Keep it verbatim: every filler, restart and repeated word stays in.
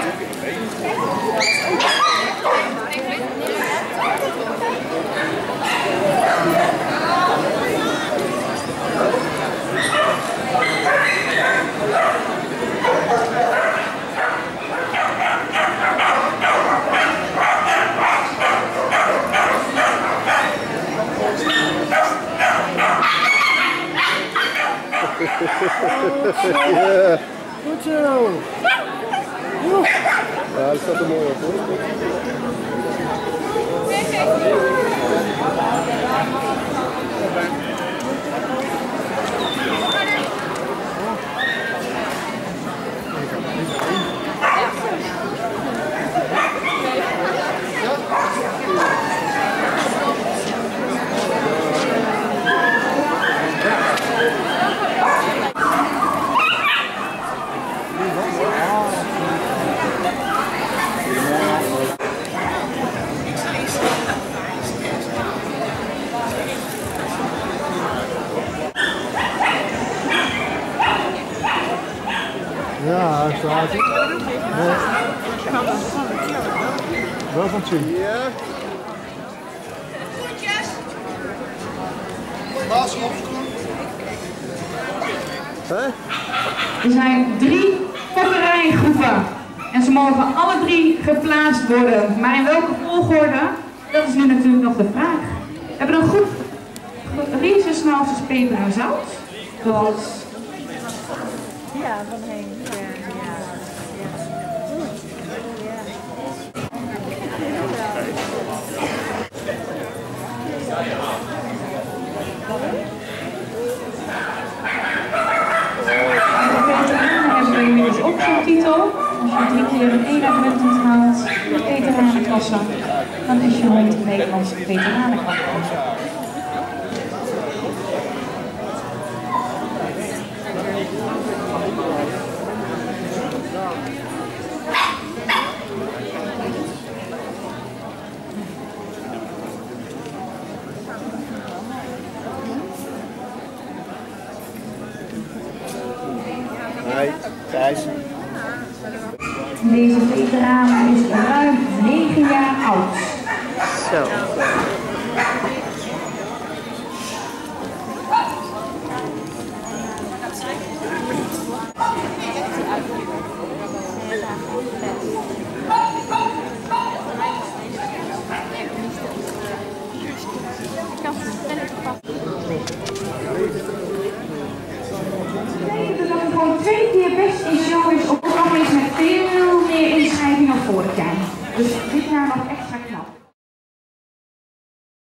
Ja, goed zo. Ja, dat staat er mooi op hoor. Ja, hij staat het. Nee. Wel van het zien. Ja. Bas, opschoen. Hè? Er zijn drie popperijgroepen en ze mogen alle drie geplaatst worden. Maar in welke volgorde? Dat is nu natuurlijk nog de vraag. We hebben een groep Riese, Snelses, peper en zout. Zoals... Ja, van Henk. Ja, ja. hebben we inmiddels ook zo'n titel. Als je drie keer een één evenement onthaalt, veteranenklasse, dan is je hond een Nederlandse veteranenklasse. Hoi, Thijs. Deze veteraan is ruim negen jaar oud. Zo. Twee keer best in show is ook nog eens met veel meer inschrijvingen vorig jaar. Dus dit jaar nog echt